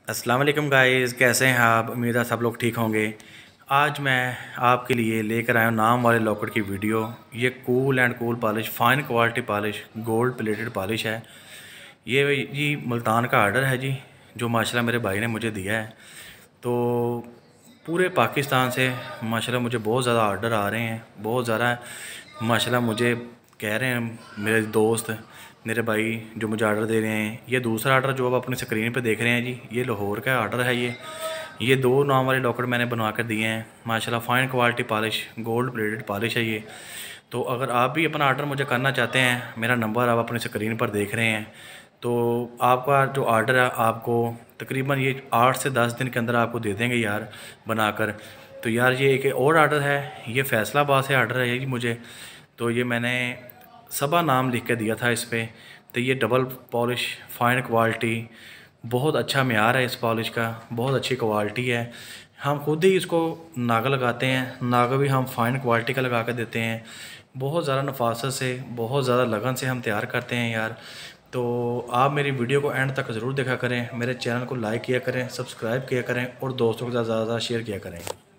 अस्सलाम वालेकुम गाइस, कैसे हैं आप? उम्मीद है सब लोग ठीक होंगे। आज मैं आपके लिए लेकर आया हूँ नाम वाले लॉकेट की वीडियो। ये cool and cool polish, fine quality polish, gold plated polish है। ये जी मुल्तान का आर्डर है जी, जो माशाल्लाह मेरे भाई ने मुझे दिया है। तो पूरे पाकिस्तान से माशाल्लाह मुझे बहुत ज़्यादा आर्डर आ रहे हैं, बहुत ज़्यादा माशाल्लाह मुझे कह रहे हैं मेरे दोस्त, मेरे भाई जो मुझे आर्डर दे रहे हैं। ये दूसरा आर्डर जो आप अपनी स्क्रीन पे देख रहे हैं जी, ये लाहौर का आर्डर है। ये दो नाम वाले लॉकेट मैंने बनवा कर दिए हैं माशाल्लाह। Fine quality polish, gold plated polish है ये। तो अगर आप भी अपना आर्डर मुझे करना चाहते हैं, मेरा नंबर आप अपनी स्क्रीन पर देख रहे हैं। तो आपका जो आर्डर है आपको तकरीबन ये 8 से 10 दिन के अंदर आपको दे देंगे यार बनाकर। तो यार ये एक और आर्डर है, ये फैसलाबाद से आर्डर है ये मुझे। तो ये मैंने सबा नाम लिख के दिया था इस पर। तो ये डबल पॉलिश, फ़ाइन क्वालिटी, बहुत अच्छा मेयार है इस पॉलिश का, बहुत अच्छी क्वालिटी है। हम खुद ही इसको नागा लगाते हैं, नागा भी हम फ़ाइन क्वालिटी का लगा कर देते हैं। बहुत ज़्यादा नफासत से, बहुत ज़्यादा लगन से हम तैयार करते हैं यार। तो आप मेरी वीडियो को एंड तक ज़रूर देखा करें, मेरे चैनल को लाइक किया करें, सब्सक्राइब किया करें और दोस्तों के साथ ज़्यादा शेयर किया करें।